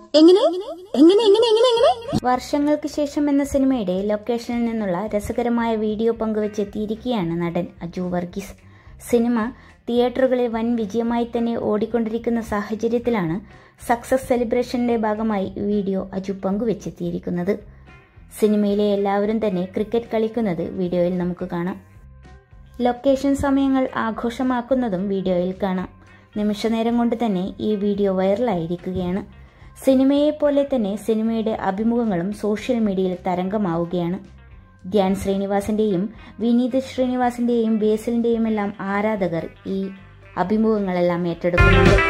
എങ്ങനെ എങ്ങനെ എങ്ങനെ എങ്ങനെ എങ്ങനെ വർഷങ്ങൾക്ക് ശേഷം എന്ന സിനിമയുടെ ലൊക്കേഷനിൽ നിന്നുള്ള രസകരമായ വീഡിയോ പങ്കുവെച്ചെത്തിയിരിക്കുകയാണ് നടൻ അജു വർഗീസ്. സിനിമ തിയേറ്ററുകളിൽ വൻ വിജയമായി തന്നെ ഓടിക്കൊണ്ടിരിക്കുന്ന സാഹചര്യത്തിലാണ് സക്സസ് സെലിബ്രേഷന്റെ ഭാഗമായി വീഡിയോ അജു പങ്കുവെച്ചെത്തിയിരിക്കുന്നത്. സിനിമയിലെ എല്ലാവരും തന്നെ ക്രിക്കറ്റ് കളിക്കുന്നത് വീഡിയോയിൽ നമുക്ക് കാണാം. ലൊക്കേഷൻ സമയങ്ങൾ ആഘോഷമാക്കുന്നതും വീഡിയോയിൽ കാണാം. നിമിഷനേരം കൊണ്ട് തന്നെ ഈ വീഡിയോ വൈറലായിരിക്കുകയാണ്. സിനിമയെപ്പോലെ തന്നെ സിനിമയുടെ അഭിമുഖങ്ങളും സോഷ്യൽ മീഡിയയിൽ തരംഗമാവുകയാണ്. ധ്യാൻ ശ്രീനിവാസിന്റെയും വിനീത് ശ്രീനിവാസിന്റെയും ബേസിലിന്റെയും എല്ലാം ആരാധകർ ഈ അഭിമുഖങ്ങളെല്ലാം ഏറ്റെടുക്കുന്നുണ്ട്.